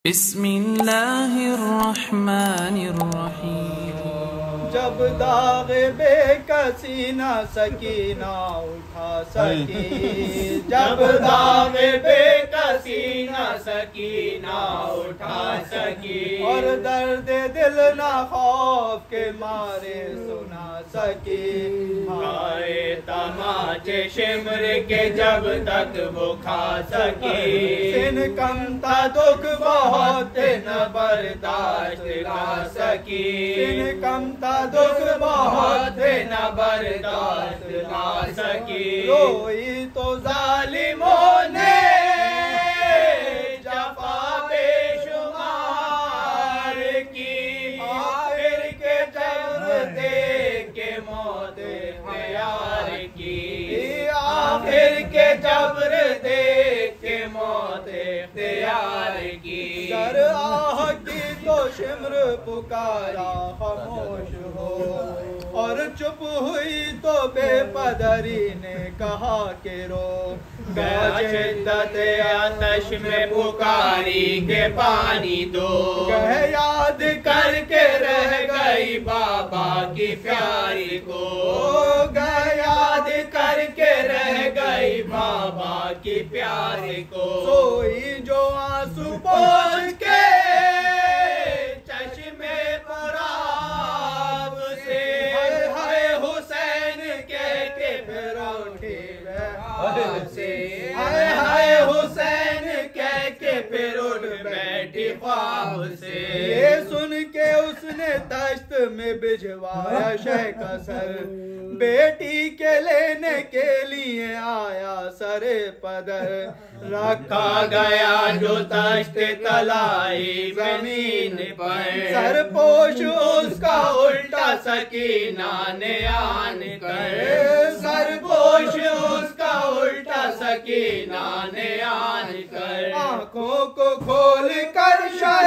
बिस्मिल्लाहिर्रहमानिर्रहीम। जब दाग बेकसी न सकीना उठा सकी, जब दाग बेकसी न सकीना उठा सकी, और दर्द दिल न खौफ के मारे सुना सकी। खाए तमाचे शिमर के जब तक वो खा सकी, सिन कम था दुख बहुत न बर्दाश्त ला सकी, सिन कम था दुख बहुत न बर्दाश्त ला सकी। रोई तो जालिमों ने जफा बेशुमार की, आखिर के जबर देख के मौत इख्तियार की, आखिर के जबर देख के मौत इख्तियार की। दर आह की तो शिमर पुकारा खामोश हो, और चुप हुई तो बेपदरी ने कहा के रो। शिद्दत आतश में पुकारी के पानी दो, कह याद करके रह गई बाबा की प्यारी को, कह याद करके रह गई बाबा की प्यारी को। सोई जो आंसू पोंछ के चश्मे पराब से, हाय हुसैन के फिर उठी से, हाय हुसैन के फिर उठ बैठी ख्वाब से। ये सुन के उसने तश्त में भिजवाया शह का सर, बेटी के लेने के लिए आया सरे पदर। रखा गया जो तश्त तलाई जमीन पर, सरपोश उसका उल्टा सकीना ने आन कर, सरपोश उसका उल्टा सकीना ने आन कर। आंखों को खोल कर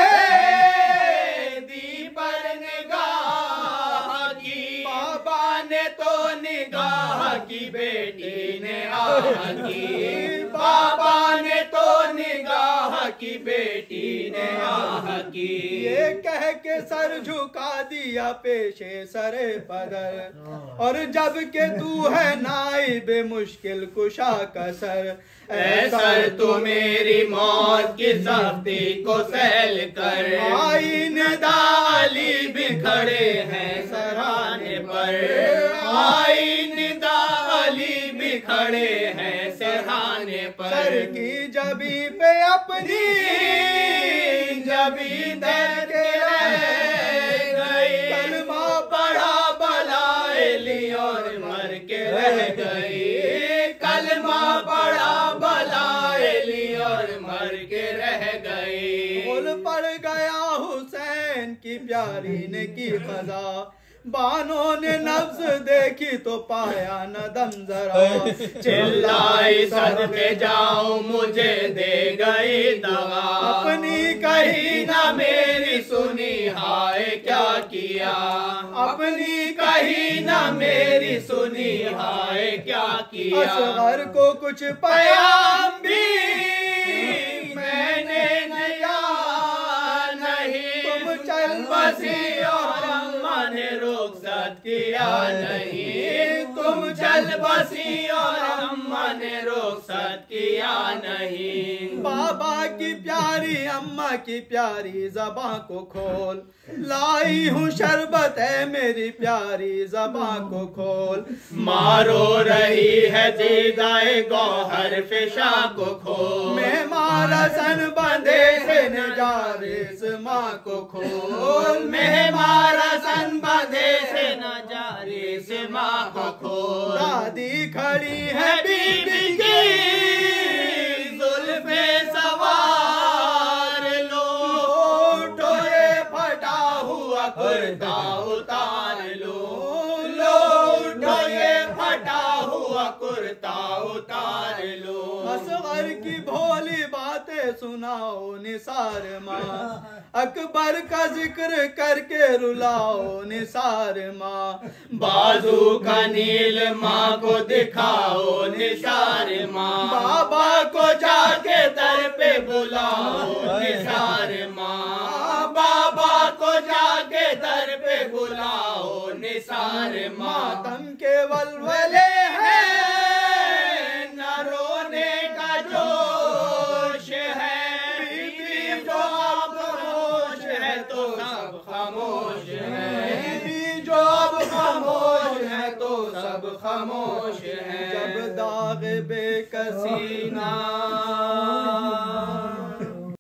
शहेदी पर निगाह की, बाबा ने तो निगाह की बेटी ने आह की, बाबा ने तो निगाह की बेटी ने आह की। ये कह के सर झुका दिया पेशे सरे पदर, और जब के तू है नाइब मुश्किल कुशा का सर। ऐ सर तू मेरी मौत की सख्ती को सहल कर, आईन दाली भी खड़े हैं सराहने पर, आईन दाली भी खड़े हैं सराहने पर। सर की जबी पे अपनी जबी दर के रह गई, कलमा पढ़ा बलाए ली और मर के रह गई, कलमा पढ़ा बलाए ली और मर के रह गई। बोल पड़ गया हुसैन की प्यारी ने की क़ज़ा, बानों ने नब्ज़ देखी तो पाया न दम जरा। चिल्लाई सदके जाऊं मुझे दे गई दवा, अपनी कही ना मेरी सुनी हाय क्या किया, अपनी कही ना मेरी सुनी हाय क्या किया। असगर को कुछ पैगाम भी मैंने दिया नहीं, तुम चल बसी और अम्मा ने रुखसत किया नहीं, तुम चल बसी और अम्मा ने रुखसत किया नहीं। बाबा की प्यारी अम्मा की प्यारी ज़बां को खोल, लाई हूँ शरबत है मेरी प्यारी ज़बां को खोल। मारो रही है दीदाए गौहर फिशा को खोल, मैं मारा सन बंधे से नजारिस माँ को खोल, मैं मारा सन बंधे से नजारिस माँ को खोल। दादी खड़ी है बीबी की जुल्फे सवार लो, उठो ये फटा हुआ कुर्ता उतार लो, लो उठो ये फटा हुआ कुर्ता उतार लो। असगर की भोली बातें सुनाओ निसार माँ, अकबर का जिक्र करके रुलाओ निसार माँ। बाजू का नील माँ को दिखाओ निसार माँ, बाबा को जाके दर पे बुलाओ निसार माँ, बाबा को जाके दर पे बुलाओ निसार माँ। मातम के वलवले हैं, न रोने का जोश है, बीबी जो अब खामोश है तो सब खामोश है, बीबी जो अब खामोश है तो सब खामोश है। जब दाग बेकसी ना